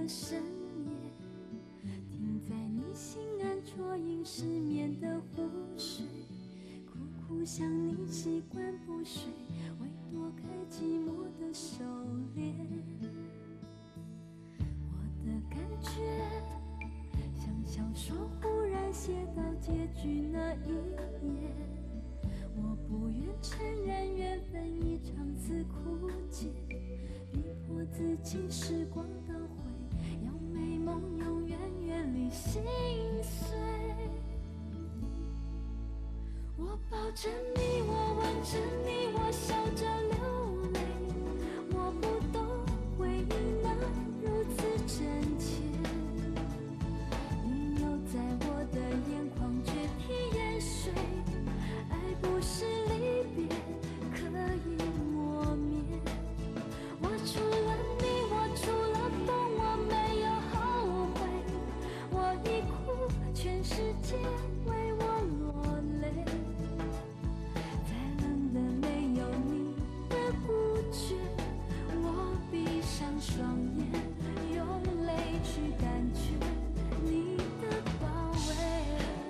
的深夜，停在你心安啜饮失眠的湖水，苦苦想你习惯不睡，为躲开寂寞的狩猎。我的感觉像小说忽然写到结局那一页，我不愿承认缘分已长此枯竭，逼迫自己时光倒回，要美梦永远远离心碎。我抱着你，我吻着你，我笑着流泪，我不懂回忆那如此真切，你又在我的眼眶决堤淹水，爱不是离别可以磨灭。我除了你，我除了风，我没有后悔，我已哭，全世界为我落泪，再冷的没有你的孤绝，我闭上双眼，用泪去感觉你的包围。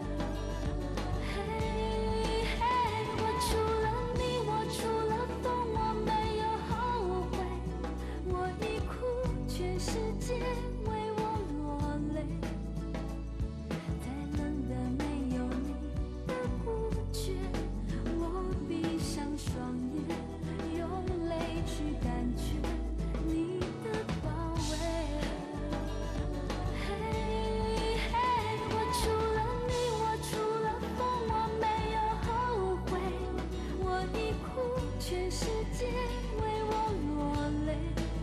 我除了你，我除了风，我没有后悔，我已哭，全世界为我落泪，再冷的没有你的孤绝，我闭上双眼，用泪去感觉你的包围。我除了你，我除了风，我没有后悔，我已哭，全世界为我落泪，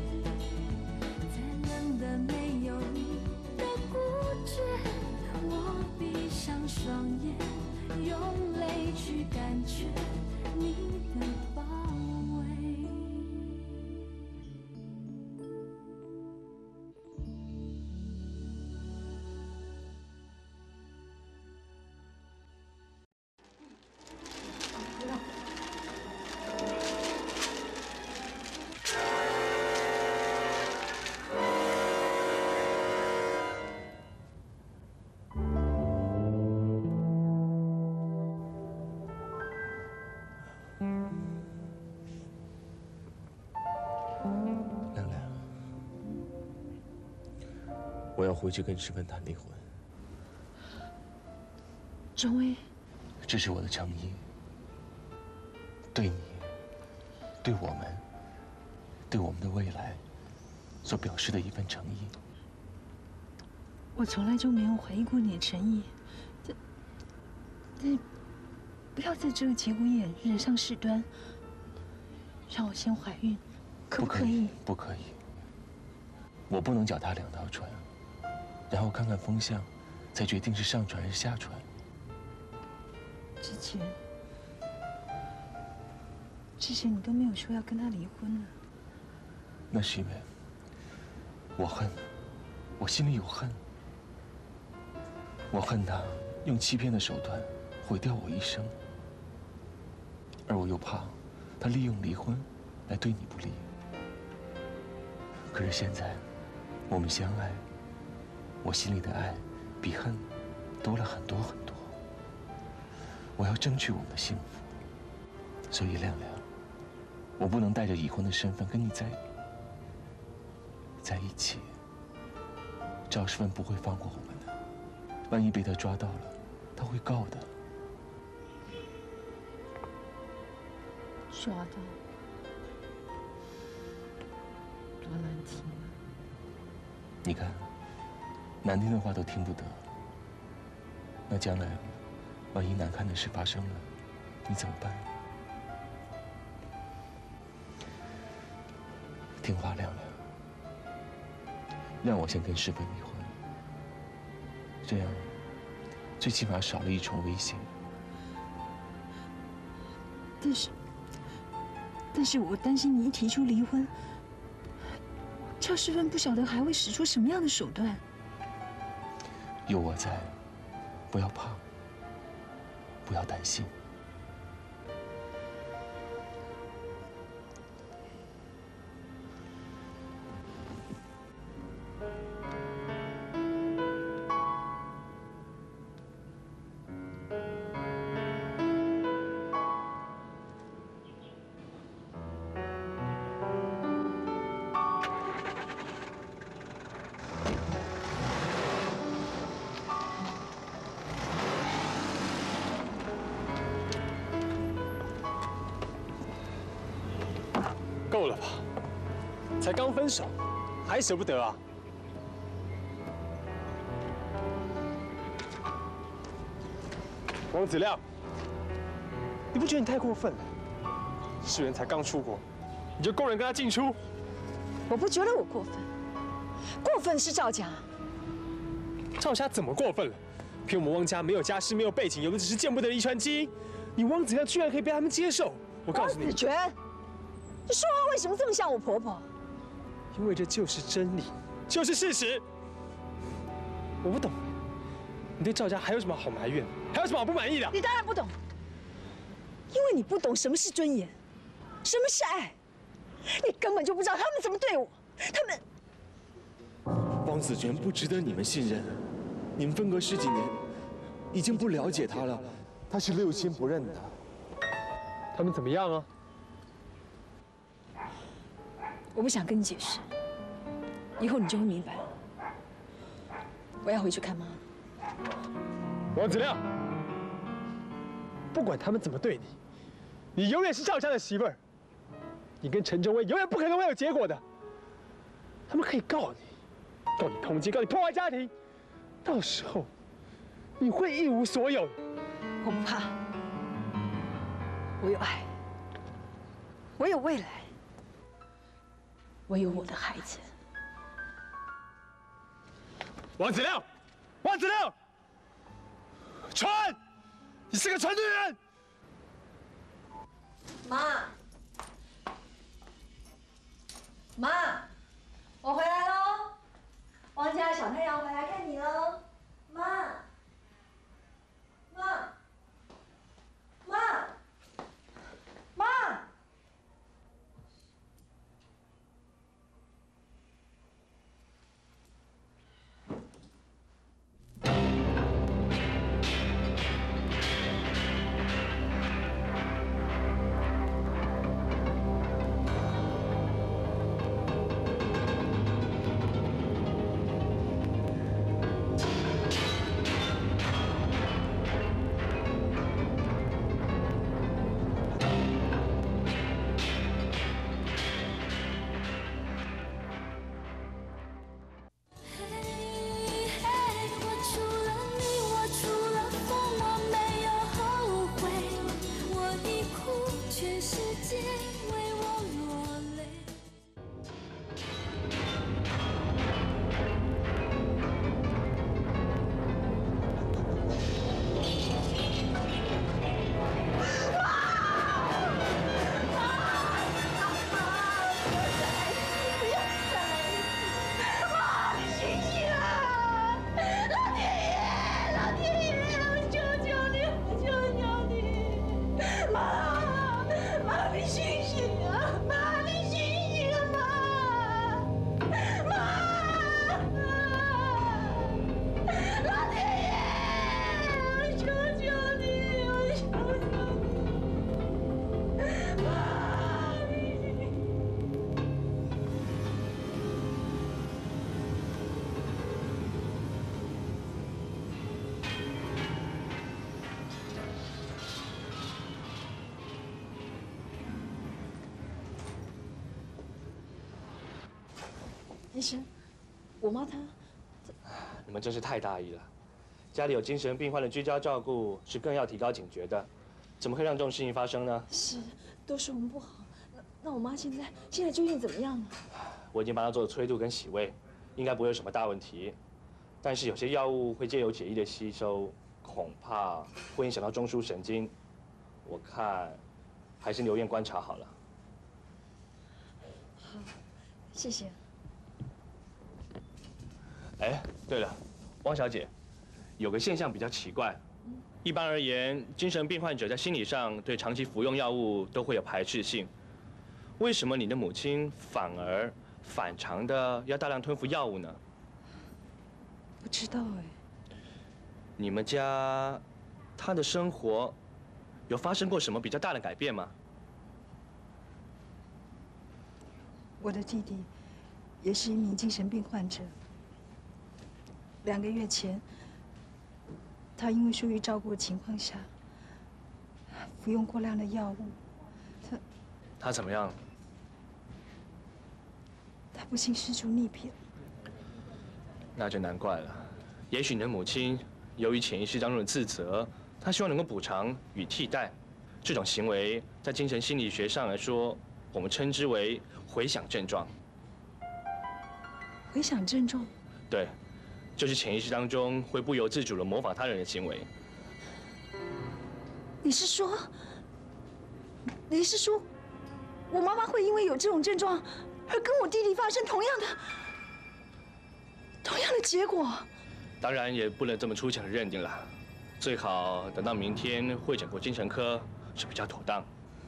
再冷的没有你的孤绝，我闭上双眼，用泪去感觉你的包围。 亮亮，我要回去跟石芬谈离婚。 钟威， 这是我的诚意，对你，对我们，对我们的未来所表示的一份诚意。 我从来就没有怀疑过你的诚意，但不要在这个节骨眼惹上事端，让我先怀孕，可不可以？ 不可以，我不能脚踏两条船，然后看看风向，才决定是上船还是下船。 之前你都没有说要跟他离婚呢。 那是因为我恨，我心里有恨。我恨他用欺骗的手段毁掉我一生，而我又怕他利用离婚来对你不利。可是现在我们相爱，我心里的爱比恨多了很多很多。我要争取我们的幸福，所以亮亮，我不能带着已婚的身份跟你在一起。赵世芬不会放过我们的，万一被他抓到了，他会告的。 抓到，多难听啊！ 你看，难听的话都听不得。那将来，万一难看的事发生了，你怎么办？听话，亮亮，让我先跟世芬离婚，这样最起码少了一重危险。 但是我担心你一提出离婚，赵世芬不晓得还会使出什么样的手段。 有我在，不要怕，不要担心。 了吧？才刚分手，还舍不得啊？王子亮，你不觉得你太过分了？世元才刚出国，你就公然跟他进出？ 我不觉得我过分，过分是赵家。 赵家怎么过分了？凭我们汪家没有家世，没有背景，有的只是见不得的遗传基因。你汪子亮居然可以被他们接受？我告诉你， 王子权，你说话为什么这么像我婆婆？ 因为这就是真理，就是事实。我不懂，你对赵家还有什么好埋怨？还有什么好不满意的？ 你当然不懂，因为你不懂什么是尊严，什么是爱，你根本就不知道他们怎么对我，他们。 汪子权不值得你们信任，你们分隔10几年，已经不了解他了，他是6亲不认的。 他们怎么样啊？ 我不想跟你解释，以后你就会明白了。我要回去看妈。 王子亮，不管他们怎么对你，你永远是赵家的媳妇儿。你跟陈忠威永远不可能会有结果的。他们可以告你，告你通奸，告你破坏家庭，到时候你会一无所有。 我不怕，我有爱，我有未来，我有我的孩子。 王子亮，王子亮，蠢！你是个蠢女人！ 妈，妈，我回来喽！汪家小太阳回来看你喽！妈，妈，妈，妈。医生，我妈她…… 你们真是太大意了。家里有精神病患的居家照顾是更要提高警觉的，怎么会让这种事情发生呢？ 是，都是我们不好。那我妈现在究竟怎么样呢？ 我已经帮她做了催吐跟洗胃，应该不会有什么大问题。但是有些药物会借由血液的吸收，恐怕会影响到中枢神经。我看还是留院观察好了。 好，谢谢。 哎，对了，汪小姐，有个现象比较奇怪。一般而言，精神病患者在心理上对长期服用药物都会有排斥性。为什么你的母亲反常的要大量吞服药物呢？ 不知道哎。 你们家，她的生活有发生过什么比较大的改变吗？ 我的弟弟也是一名精神病患者。2个月前，他因为疏于照顾的情况下，服用过量的药物， 他怎么样？ 不幸失足溺毙了。 那就难怪了。也许你的母亲由于潜意识当中的自责，她希望能够补偿与替代。这种行为在精神心理学上来说，我们称之为回响症状。 回响症状？ 对，就是潜意识当中会不由自主的模仿他人的行为。 你是说，我妈妈会因为有这种症状，而跟我弟弟发生同样的结果？ 当然也不能这么粗浅的认定了，最好等到明天会诊过精神科是比较妥当。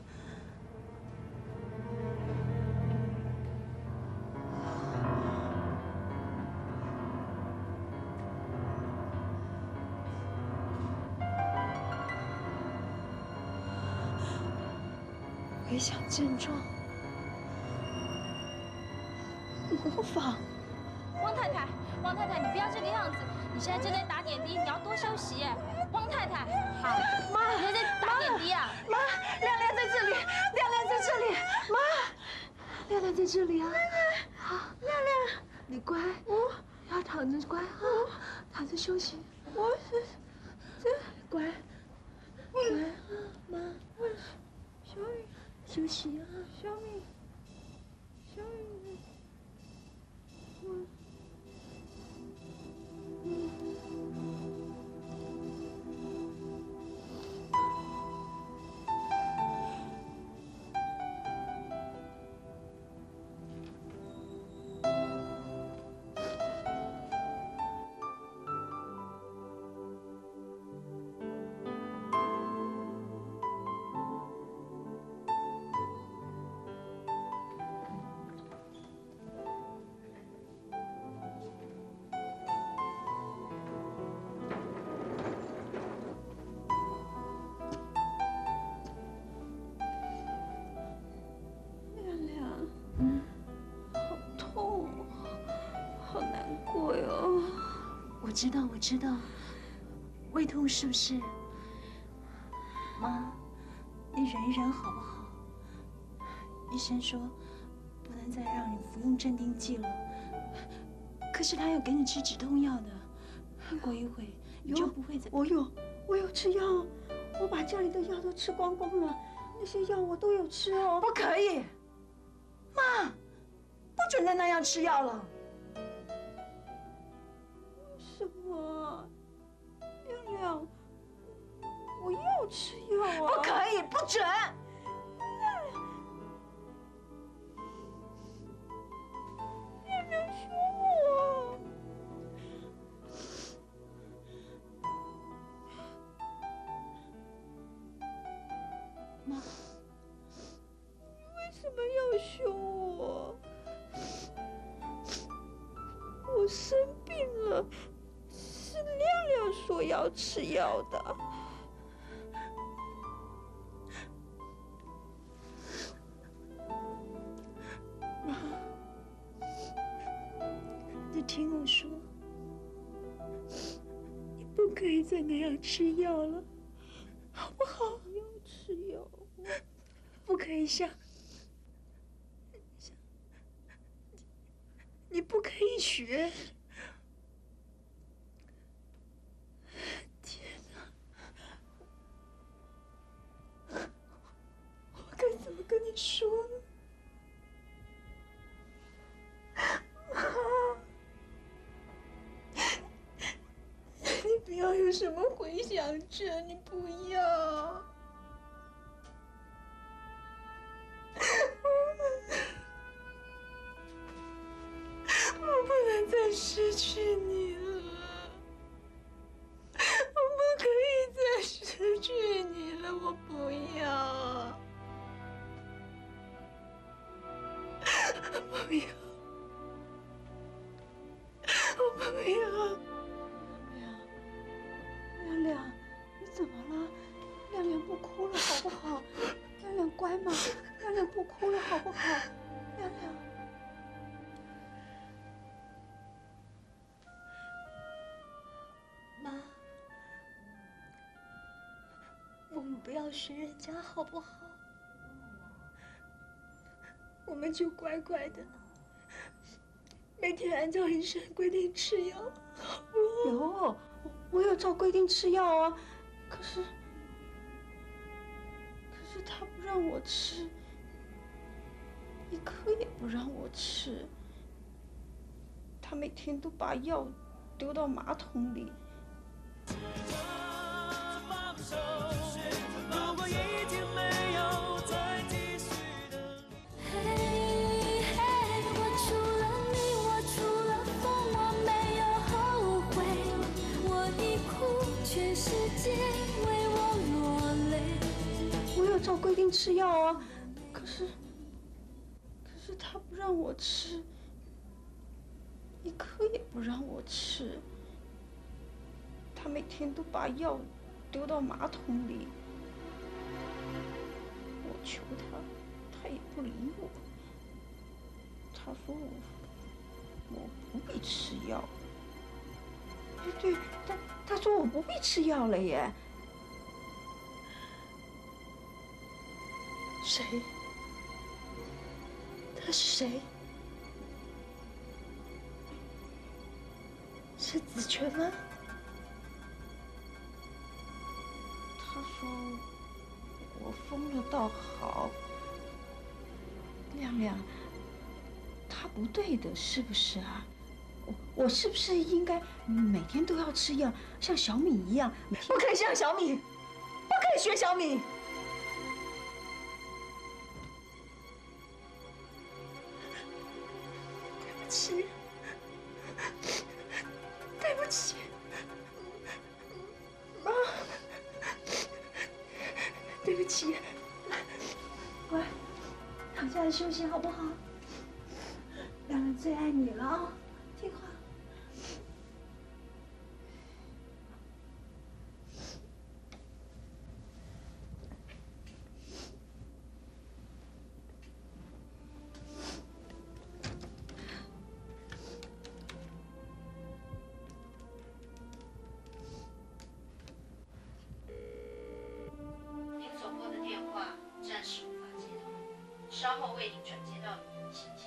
回响症状，模仿。 汪太太，你不要这个样子，你现在正在打点滴，你要多休息耶。汪太太，好，妈，你在打点滴啊？ 妈，亮亮在这里，亮亮在这里，妈，亮亮在这里啊。好，亮亮，你乖，要躺着乖哈，躺着休息。我是乖，妈，小雨，休息啊，小雨。我知道，胃痛是不是？妈，你忍一忍好不好？医生说不能再让你服用镇定剂了，可是他有给你吃止痛药的，过一会你就不会再…… 我有吃药，我把家里的药都吃光光了，那些药我都有吃哦。 不可以，妈，不准再那样吃药了。 什么？亮亮，我要吃药啊！ 不可以，不准！ 亮亮凶我。 妈， 你为什么要凶我？我生病了。是亮亮说要吃药的。 妈，你听我说，你不可以再那样吃药了，好不好？ 要吃药， 不可以像你不可以学。跟你说呢，妈，你不要有什么回响症，你不要。我不能再失去你了，我不可以再失去你了，我不要。不要！我不要！ 亮亮，你怎么了？亮亮不哭了好不好？亮亮乖嘛，亮亮不哭了好不好？亮亮， 妈，我们不要学人家好不好？我们就乖乖的每天按照医生规定吃药？有，我有照规定吃药啊。可是他不让我吃，一颗也不让我吃。他每天都把药丢到马桶里。我有照规定吃药啊，可是他不让我吃，一颗也不让我吃。他每天都把药丢到马桶里，我求他，他也不理我。他说我不必吃药。对，他说我不必吃药了耶。谁？他是谁？是子权吗？他说我疯了倒好。亮亮，他不对的，是不是啊？我是不是应该每天都要吃药，像小米一样？不可以像小米，不可以学小米。对不起，对不起，妈，对不起。 乖，躺下来休息好不好？亮亮最爱你了啊！听话。 您所拨的电话暂时无法接通，稍后为您转接到您，谢谢。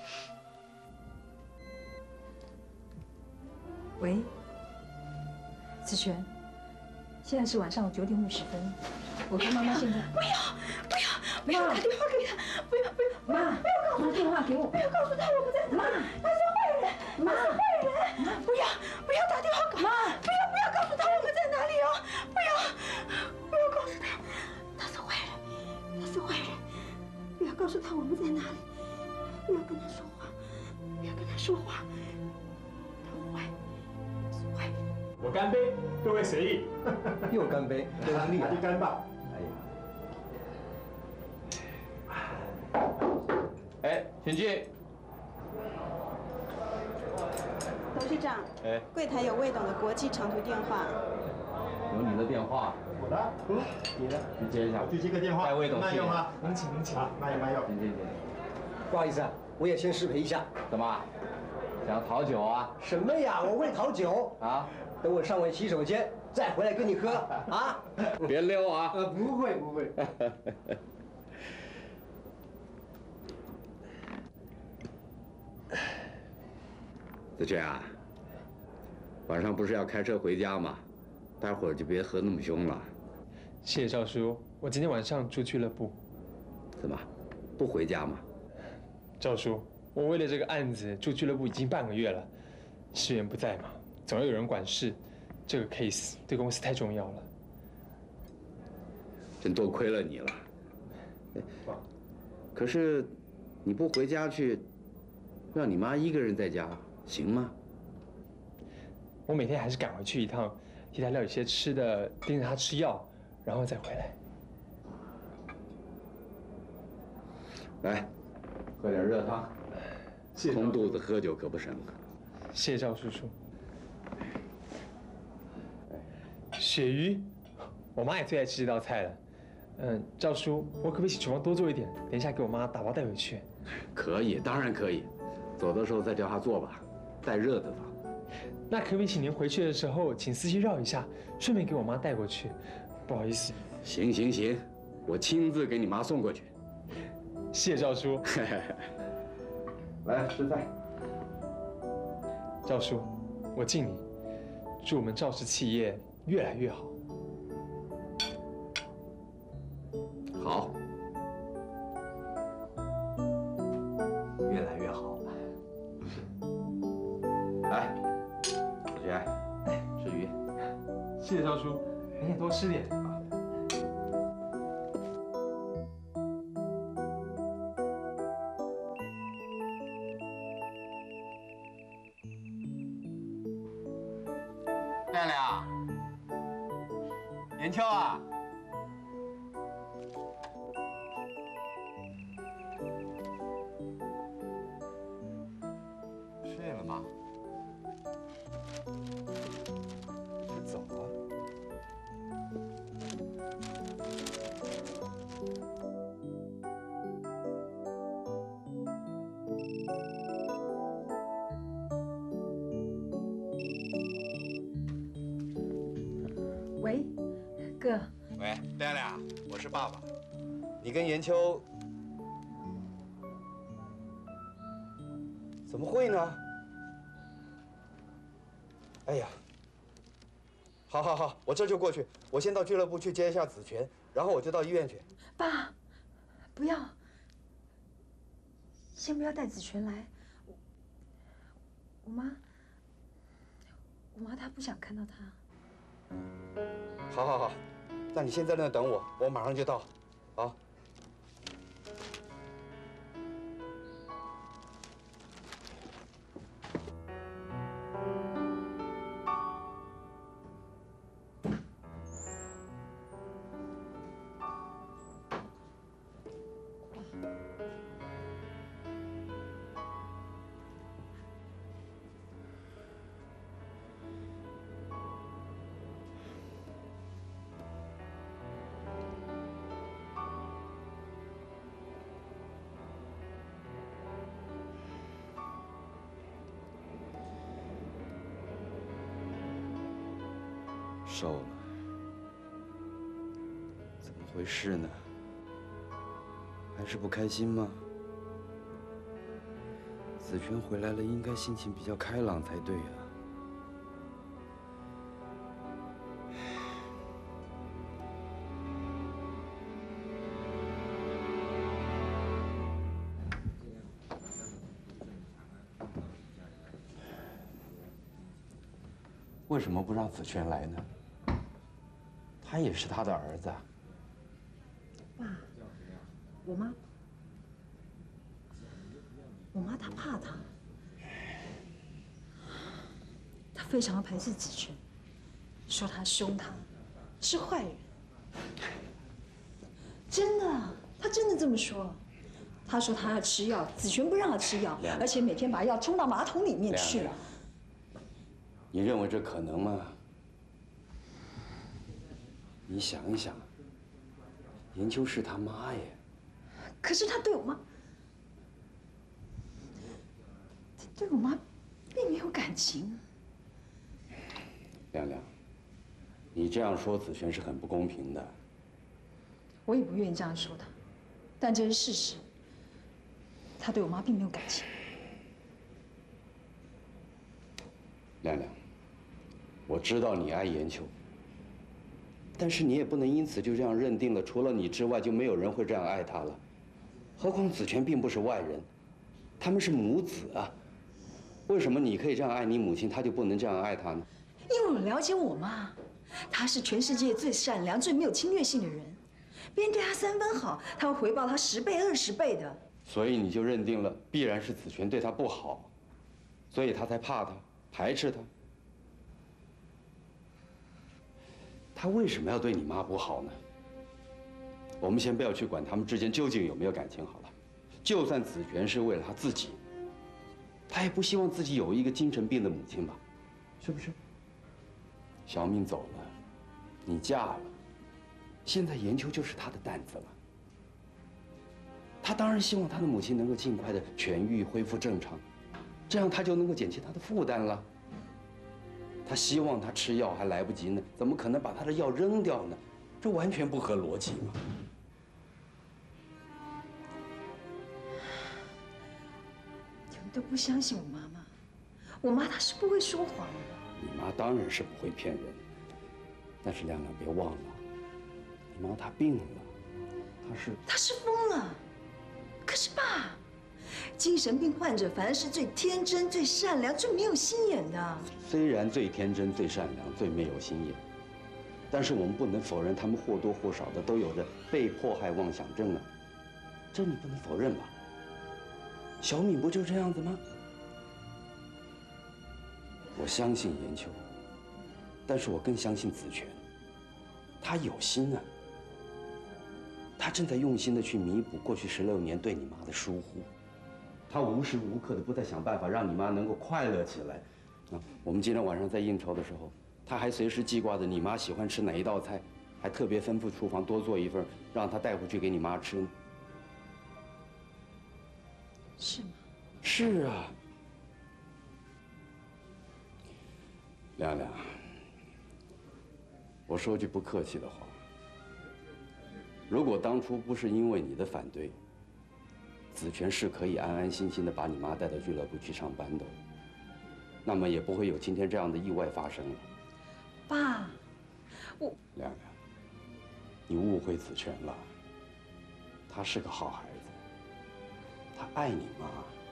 喂，子璇，现在是晚上9点50分，我跟妈妈现在不要打电话给他，不要，妈，不要告诉他电话给我，不要告诉他我不在这，妈，他是坏人，妈，坏人，不要打电话给妈，不要告诉他我们在哪里哦，不要告诉他，他是坏人，不要告诉他我们在哪里，不要跟他说话，他坏。 我干杯，各位随意。 又干杯，真是厉害！ 一干吧。 哎，请进。 董事长，柜台有魏董的国际长途电话。 有你的电话。 我的，你的， 你接一下。 我去接个电话。 带魏董去。 慢用啊， 您请。 好，慢用。 请。 不好意思啊，我也先失陪一下。 怎么？想讨酒啊？ 什么呀？我为讨酒啊！ 等我上完洗手间再回来跟你喝啊！ 别溜啊！ 不会。 子权啊，晚上不是要开车回家吗？待会儿就别喝那么凶了。 谢谢赵叔，我今天晚上住俱乐部。 怎么，不回家吗？ 赵叔，我为了这个案子住俱乐部已经半个月了，市员不在嘛，总要有人管事。这个 case 对公司太重要了。 真多亏了你了。可是，你不回家去，让你妈一个人在家行吗？ 我每天还是赶回去一趟，替她料理些吃的，盯着她吃药，然后再回来。 来，喝点热汤。空肚子喝酒可不省。 谢谢赵叔叔。鳕鱼，我妈也最爱吃这道菜了。赵叔，我可不可以请厨房多做一点？等一下给我妈打包带回去。 可以，当然可以。走的时候再叫她做吧，带热的吧。 那可不可以请您回去的时候请司机绕一下，顺便给我妈带过去？不好意思。 行，我亲自给你妈送过去。 谢谢赵叔。 来吃菜。 赵叔，我敬你，祝我们赵氏企业越来越好。 好，越来越好。来，子轩，吃鱼。 谢谢赵叔，你也多吃点啊。 亮亮，元秋啊，睡了吗？快走啊！ 喂，哥。 喂，亮亮，我是爸爸。你跟严秋怎么会呢？哎呀，好，我这就过去。我先到俱乐部去接一下子权，然后我就到医院去。 爸，不要，先不要带子权来。我妈她不想看到他。 好，那你先在那等我，我马上就到。好。瘦了，怎么回事呢？还是不开心吗？子权回来了，应该心情比较开朗才对啊。为什么不让子权来呢？他也是他的儿子啊。 爸，我妈她怕他，她非常排斥子权，说他凶她，是坏人。真的，她真的这么说。她说她要吃药，子权不让她吃药，而且每天把药冲到马桶里面去了。 你认为这可能吗？你想一想，严秋是他妈耶。 可是他对我妈，对我妈并没有感情。 亮亮，你这样说子权是很不公平的。 我也不愿意这样说他，但这是事实。他对我妈并没有感情。 亮亮，我知道你爱严秋，但是你也不能因此就这样认定了，除了你之外就没有人会这样爱她了。何况子权并不是外人，他们是母子啊。为什么你可以这样爱你母亲，她就不能这样爱她呢？ 因为我了解我妈，她是全世界最善良、最没有侵略性的人。别人对她3分好，她会回报她10倍、20倍的。 所以你就认定了必然是子权对她不好，所以她才怕她、排斥她。他为什么要对你妈不好呢？我们先不要去管他们之间究竟有没有感情好了。就算子权是为了他自己，他也不希望自己有一个精神病的母亲吧？是不是？小敏走了，你嫁了，现在严秋就是他的担子了。他当然希望他的母亲能够尽快的痊愈、恢复正常，这样他就能够减轻他的负担了。他希望他吃药还来不及呢，怎么可能把他的药扔掉呢？这完全不合逻辑嘛！ 你们都不相信我妈妈， 我妈她是不会说谎的。 你妈当然是不会骗人，但是亮亮别忘了，你妈她病了， 她是疯了。可是爸，精神病患者反而是最天真、最善良、最没有心眼的。 虽然最天真、最善良、最没有心眼，但是我们不能否认，他们或多或少的都有着被迫害妄想症啊，这你不能否认吧？小敏不就这样子吗？我相信严秋，但是我更相信子权，他有心啊，他正在用心的去弥补过去16年对你妈的疏忽，他无时无刻的不在想办法让你妈能够快乐起来。啊，我们今天晚上在应酬的时候，他还随时记挂着你妈喜欢吃哪一道菜，还特别吩咐厨房多做一份，让她带回去给你妈吃呢。 是吗？ 是啊。亮亮，我说句不客气的话，如果当初不是因为你的反对，子权是可以安安心心的把你妈带到俱乐部去上班的，那么也不会有今天这样的意外发生了。 爸， 亮亮，你误会子权了，他是个好孩子，他爱你妈。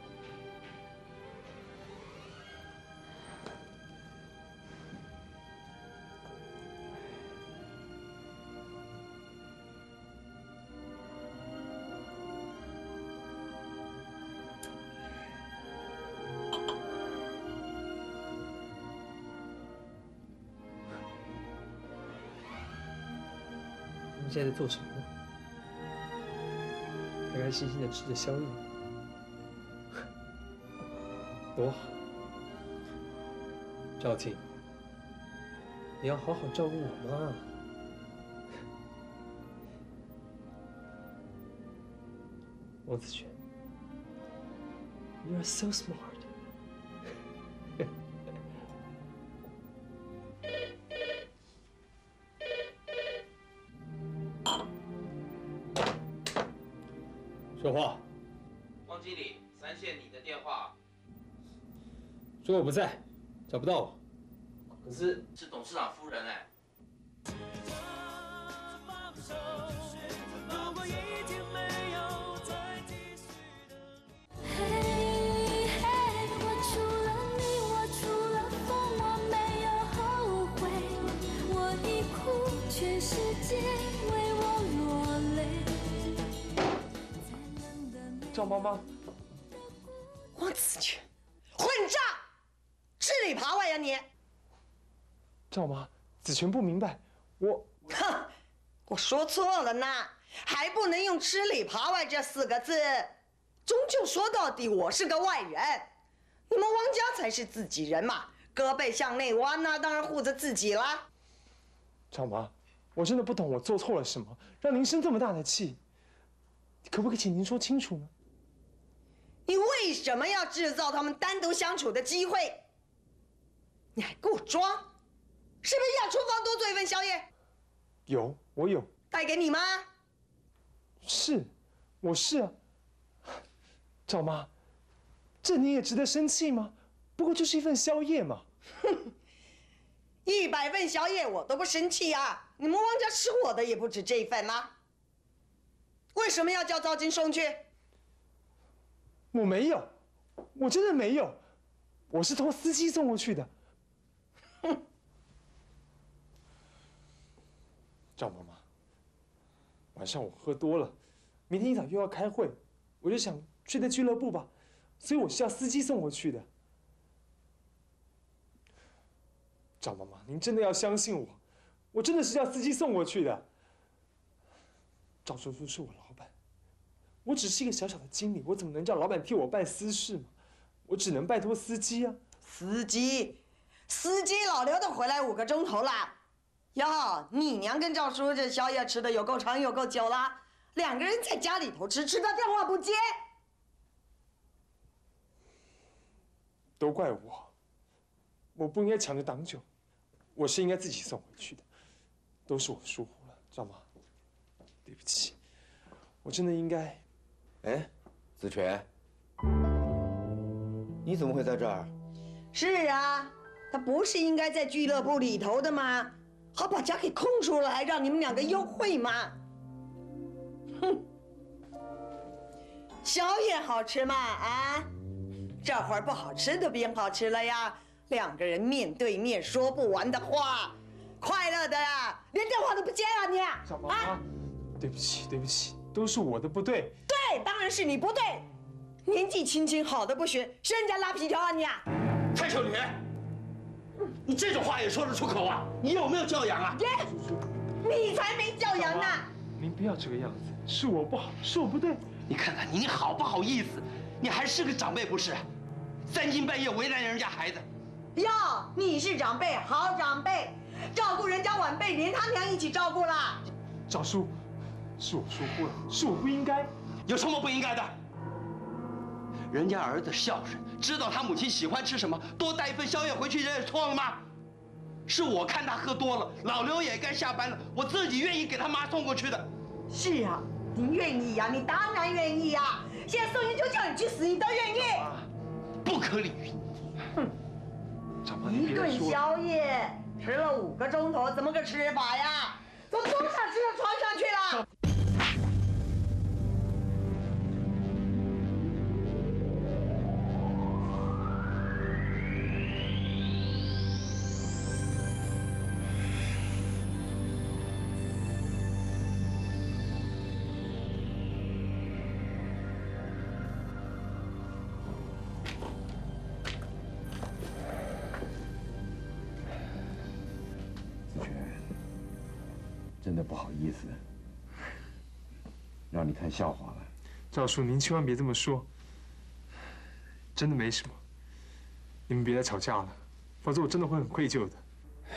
你现在在做什么呢？开开心心的吃着宵夜，多好。赵静，你要好好照顾我妈。王子权 ，You are so smart 。说话。 汪经理，3线你的电话。 说我不在，找不到我。 可是董事长夫人哎。 赵妈妈， 王子权，混账，吃里扒外呀你！ 赵妈，子权不明白， 哼，我说错了呢，还不能用吃里扒外这4个字。终究说到底，我是个外人，你们汪家才是自己人嘛，胳膊向内弯那当然护着自己啦。 赵妈，我真的不懂我做错了什么，让您生这么大的气，可不可以请您说清楚呢？ 你为什么要制造他们单独相处的机会？你还给我装，是不是要厨房多做一份宵夜？ 有，我有。 带给你吗？ 是，我是啊。赵妈，这你也值得生气吗？不过就是一份宵夜嘛。 哼，100份宵夜我都不生气啊！你们汪家吃我的也不止这一份啦。为什么要叫赵金送去？ 我没有，我真的没有，我是托司机送过去的。 哼， 赵妈妈，晚上我喝多了，明天一早又要开会，我就想睡在俱乐部吧，所以我是要司机送过去的。赵妈妈，您真的要相信我，我真的是要司机送过去的。赵叔叔是我老板。我只是一个小小的经理，我怎么能叫老板替我办私事嘛？我只能拜托司机啊。 司机老刘都回来5个钟头啦。哟，你娘跟赵叔这宵夜吃的有够长有够久啦，2个人在家里头吃，他电话不接。 都怪我不应该抢着挡酒，我是应该自己送回去的，都是我疏忽了，赵妈，对不起，我真的应该。 哎，子权，你怎么会在这儿？ 是啊，他不是应该在俱乐部里头的吗？好把家给空出来，让你们两个幽会吗？哼！宵夜好吃吗？啊，这会儿不好吃都变好吃了呀！两个人面对面说不完的话，快乐的啦，连电话都不接了你！ 小妈妈，对不起，对不起，都是我的不对。 对，当然是你不对。年纪轻轻好的不学，是人家拉皮条啊你啊！ 蔡秀女，你这种话也说得出口啊？你有没有教养啊？ 你才没教养呢！ 您不要这个样子，是我不好，是我不对。 你看看你，你好不好意思？你还是个长辈不是？三更半夜为难人家孩子。 哟，你是长辈，好长辈，照顾人家晚辈，连他娘一起照顾了。 赵叔，是我说过了，是我不应该。 有什么不应该的？人家儿子孝顺，知道他母亲喜欢吃什么，多带一份宵夜回去，人也错了吗？是我看他喝多了，老刘也该下班了，我自己愿意给他妈送过去的。 是啊，你愿意呀？你当然愿意呀！现在宋云就叫你去死，你都愿意？ 不可理喻！ 哼！一顿宵夜吃了5个钟头，怎么个吃法呀？从桌上吃到床上去了。 真的不好意思，让你看笑话了。 赵叔，您千万别这么说，真的没什么。你们别再吵架了，否则我真的会很愧疚的。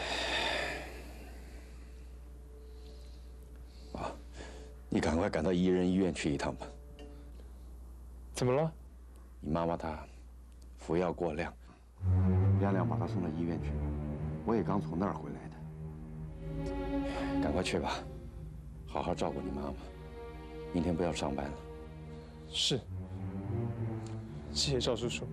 啊，你赶快赶到1人医院去一趟吧。 怎么了？ 你妈妈她服药过量， 亮亮把她送到医院去，我也刚从那儿回来的。 赶快去吧，好好照顾你妈妈。明天不要上班了。 是，谢谢赵叔叔。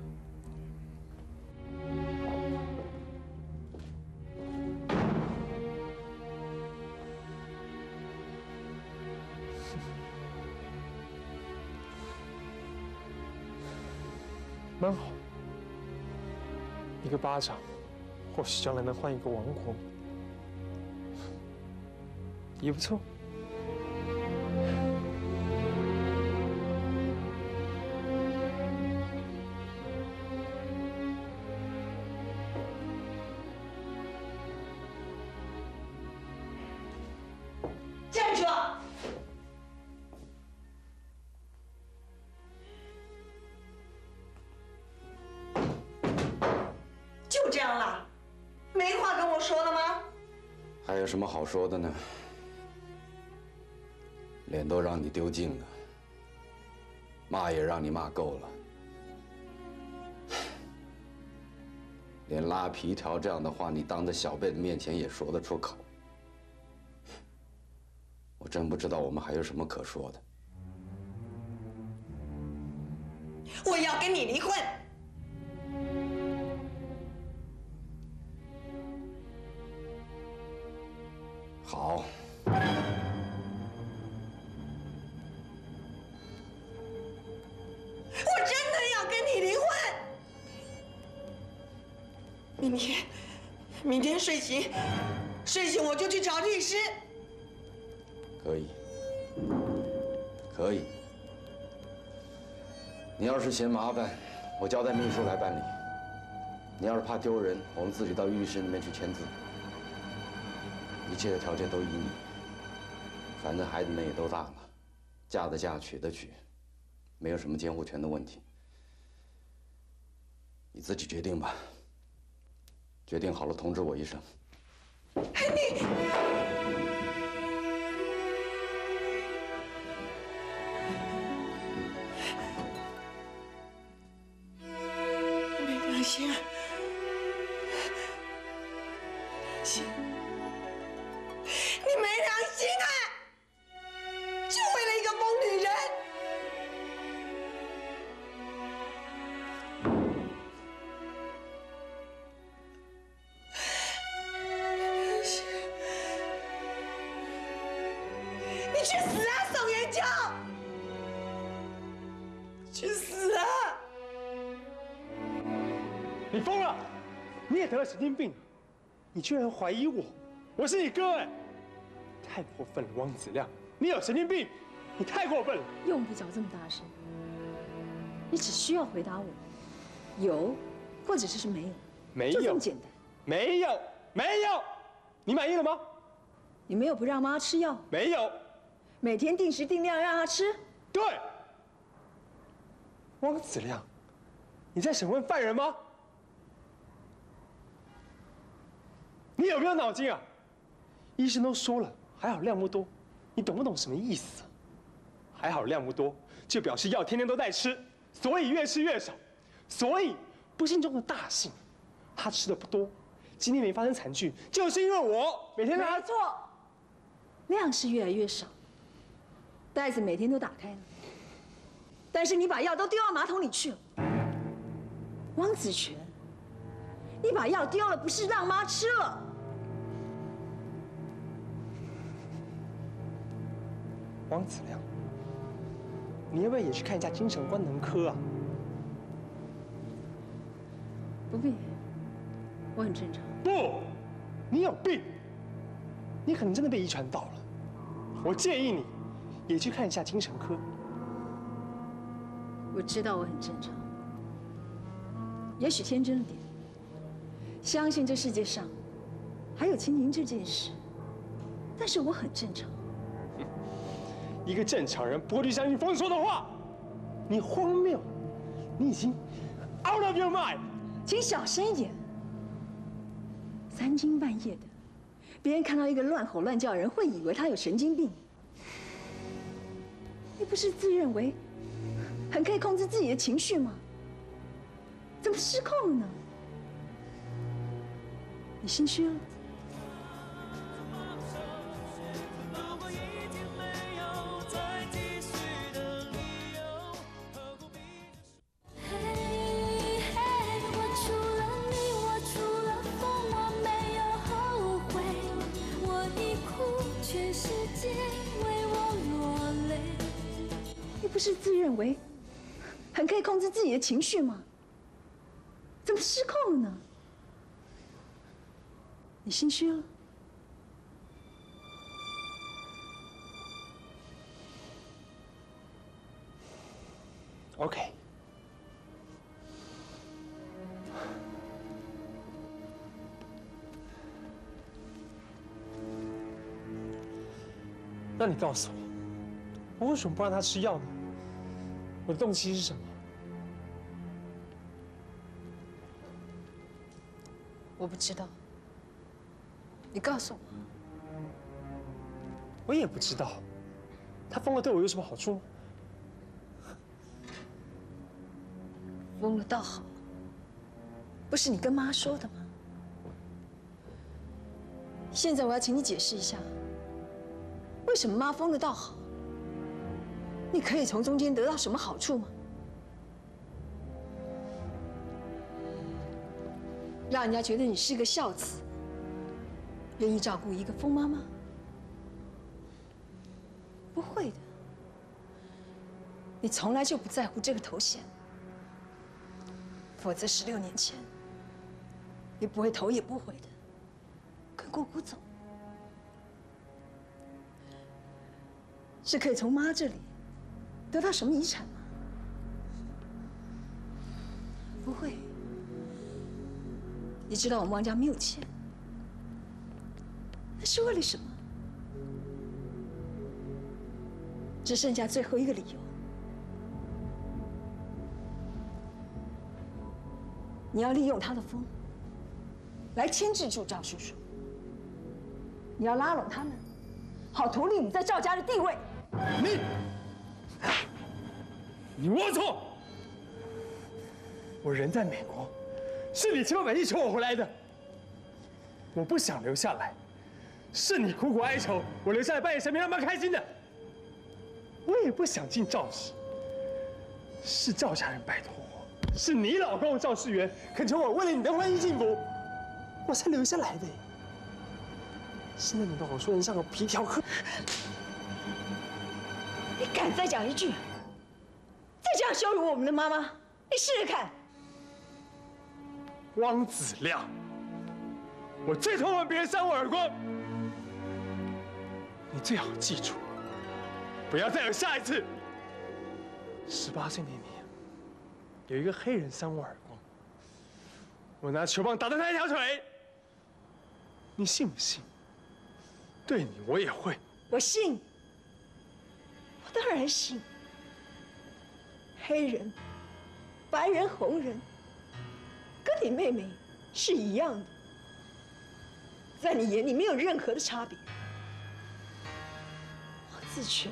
蛮好，一个巴掌，或许将来能换一个王国。也不错。 站住！就这样了？没话跟我说了吗？ 还有什么好说的呢？脸都让你丢尽了，骂也让你骂够了，连拉皮条这样的话，你当着小辈的面前也说得出口，我真不知道我们还有什么可说的。 我要跟你离婚。 好。 我真的要跟你离婚。明天睡醒我就去找律师。 可以，可以。你要是嫌麻烦，我交代秘书来办理；你要是怕丢人，我们自己到律师那边去签字。一切的条件都依你。反正孩子们也都大了，嫁的嫁，娶的娶，没有什么监护权的问题。你自己决定吧。决定好了，通知我一声。 你。没良心啊！你没良心啊！就为了一个疯女人！ 去死啊，宋元秋！去死啊！ 你疯了！你也得了神经病！你居然怀疑我是你哥哎！太过分了，汪子亮，你有神经病！你太过分了！ 用不着这么大声，你只需要回答我，有，或者是没有， 没有， 就这么简单。 没有，你满意了吗？ 你没有不让妈吃药？ 没有。 每天定时定量让她吃？ 对。汪子亮，你在审问犯人吗？你有没有脑筋啊？医生都说了，还好量不多，你懂不懂什么意思啊？还好量不多，就表示药天天都在吃，所以越吃越少。所以不幸中的大幸，他吃的不多，今天没发生惨剧，就是因为我每天让他。 没错，量是越来越少，袋子每天都打开了，但是你把药都丢到马桶里去了。汪子权，你把药丢了，不是让妈吃了。 汪子亮，你要不要也去看一下精神官能科啊？ 不必，我很正常。 不，你有病，你可能真的被遗传到了。我建议你，也去看一下精神科。 我知道我很正常，也许天真了点，相信这世界上还有亲情这件事，但是我很正常。 一个正常人不会去相信风说的话，你荒谬，你已经 out of your mind。 请小声一点。3更半夜的，别人看到一个乱吼乱叫的人，会以为他有神经病。你不是自认为很可以控制自己的情绪吗？怎么失控了呢？你心虚了。不是自认为很可以控制自己的情绪吗？怎么失控了呢？你心虚了。 OK。那你告诉我为什么不让他吃药呢？我的动机是什么？ 我不知道，你告诉我。 我也不知道，他疯了对我有什么好处吗？ 疯了倒好，不是你跟妈说的吗？现在我要请你解释一下，为什么妈疯了倒好？你可以从中间得到什么好处吗？让人家觉得你是个孝子，愿意照顾一个疯妈妈？不会的，你从来就不在乎这个头衔，否则16年前，你不会头也不回的跟姑姑走。是可以从妈这里得到什么遗产吗？不会。你知道我们汪家没有钱，那是为了什么？只剩下最后一个理由，你要利用他的风来牵制住赵叔叔，你要拉拢他们，好图利你在赵家的地位。 你龌龊！我人在美国，是你千方百计求我回来的。我不想留下来，是你苦苦哀求我留下来扮演神明，让妈开心的。我也不想进赵氏，是赵家人拜托我，是你老公赵世元恳求我为了你的婚姻幸福，我才留下来的。现在你把我说成像个皮条客。 你敢再讲一句，再这样羞辱我们的妈妈，你试试看！ 汪子亮，我最痛恨别人扇我耳光，你最好记住，不要再有下一次。18岁那年，有一个黑人扇我耳光，我拿球棒打断他一条腿，你信不信？对你我也会。 我信，我当然信。黑人、白人、红人，跟你妹妹是一样的，在你眼里没有任何的差别。汪子权，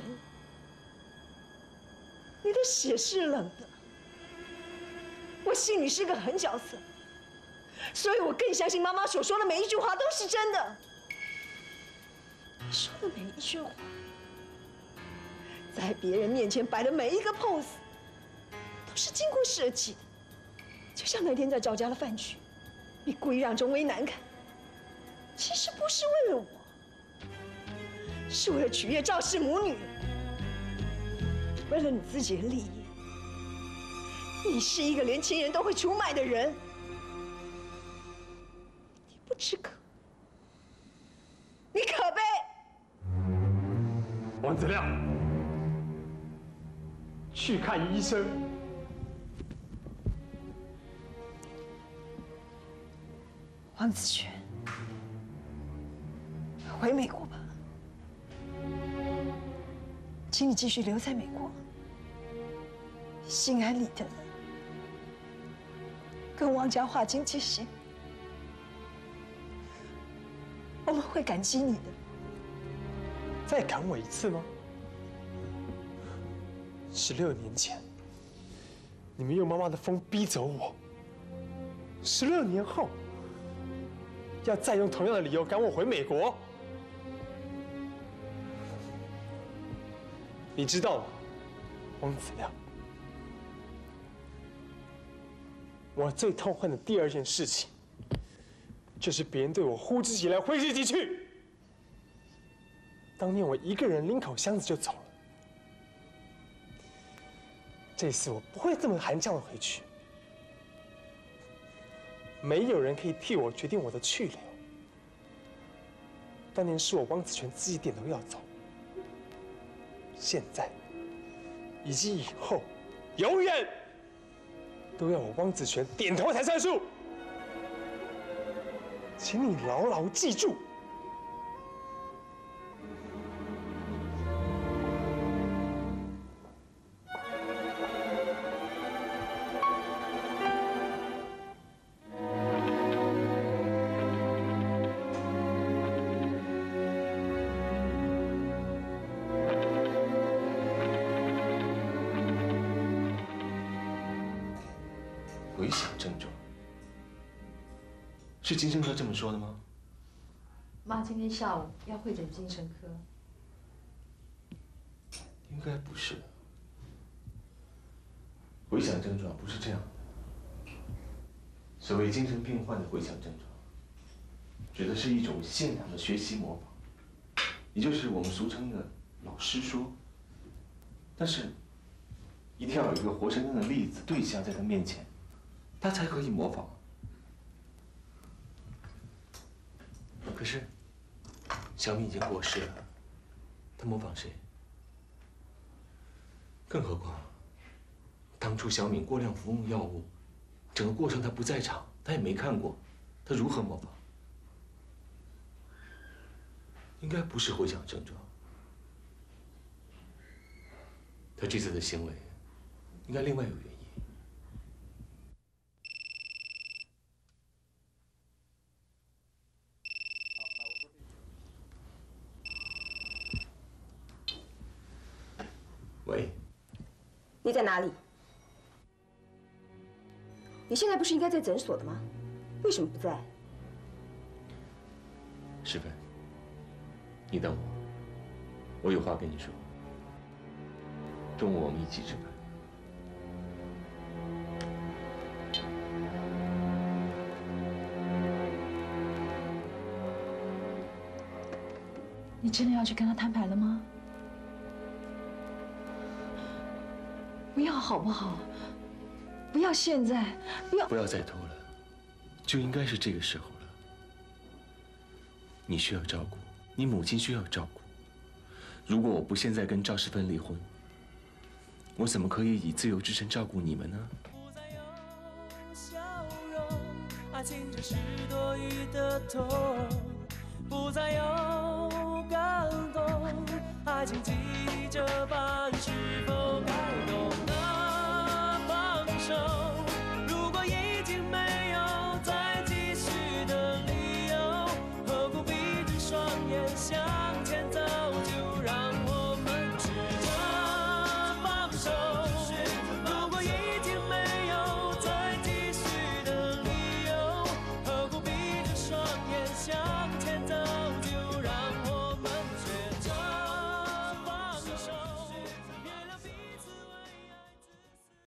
你的血是冷的，我信你是个狠角色，所以我更相信妈妈所说的每一句话都是真的。你说的每一句话，在别人面前摆的每一个 pose， 都是经过设计的。就像那天在赵家的饭局，你故意让钟威难看，其实不是为了我，是为了取悦赵氏母女，为了你自己的利益。你是一个连亲人都会出卖的人，你不知可，你可悲。 王子亮，去看医生。 汪子权，回美国吧，请你继续留在美国，心安理得的跟汪家划清界限。我们会感激你的。 再赶我一次吗？16年前，你们用妈妈的风逼走我；16年后，要再用同样的理由赶我回美国。你知道吗，汪子亮？我最痛恨的第二件事情，就是别人对我呼之即来挥之即去。当年我一个人拎口箱子就走了，这次我不会这么含笑的回去。没有人可以替我决定我的去留。当年是我汪子权自己点头要走，现在以及以后，永远都要我汪子权点头才算数。请你牢牢记住。 回响症状，是精神科这么说的吗？ 妈今天下午要会诊精神科。 应该不是。回响症状不是这样的。所谓精神病患的回响症状，指的是一种现场的学习模仿，也就是我们俗称的老师说。但是，一定要有一个活生生的例子对象在他面前，他才可以模仿。可是，小敏已经过世了，他模仿谁？更何况，当初小敏过量服用药物，整个过程他不在场，他也没看过，他如何模仿？应该不是回响症状。他这次的行为，应该另外有原因。喂， 你在哪里？你现在不是应该在诊所的吗？为什么不在？ 世芬，你等我，我有话跟你说。中午我们一起吃饭。 你真的要去跟他摊牌了吗？ 不要好不好？不要现在， 不要再拖了，就应该是这个时候了。你需要照顾，你母亲需要照顾。如果我不现在跟赵世芬离婚，我怎么可以以自由之身照顾你们呢？ 爱情只是多余的痛，不再有感动，爱情。